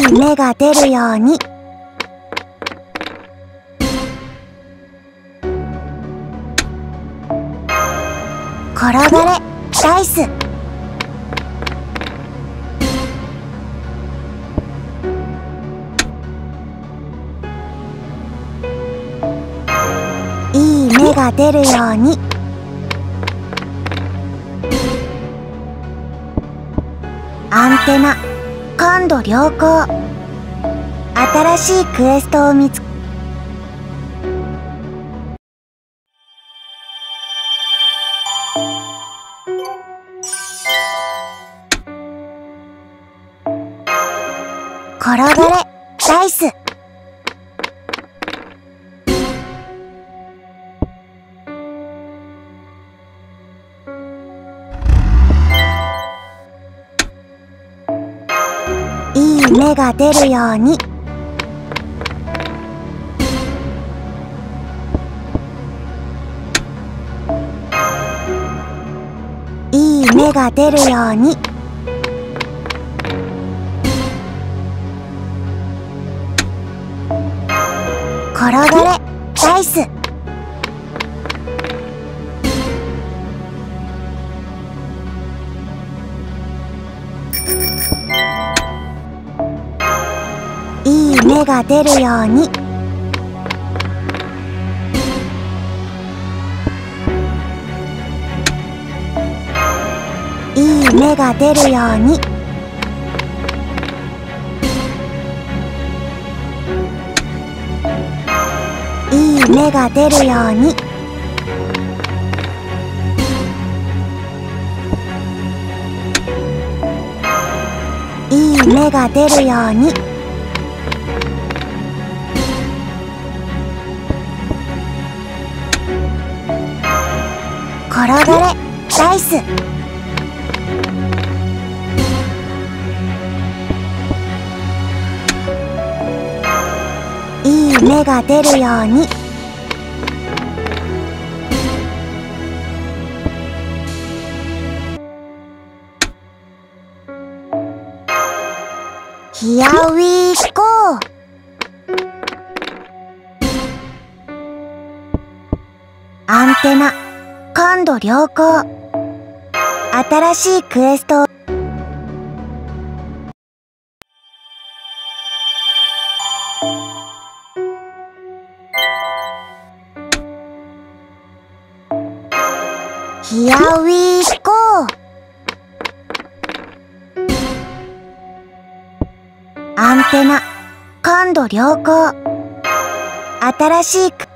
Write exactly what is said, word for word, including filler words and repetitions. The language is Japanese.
い芽が出るように。転がれダイス。いい芽が出るように。アンテナ感度良好。新しいクエストを見つけ転がれダイス。いい芽が出るように。いい芽が出るように。転がれダイス。いい芽が出るように。いい芽が出るように。いい芽が出るように。いい芽が出るように。転がれダイス。いい芽が出るように。Here we go! アンテナ感度良好。新しいクエストをHere we go! アンテナ感度良好。新しいク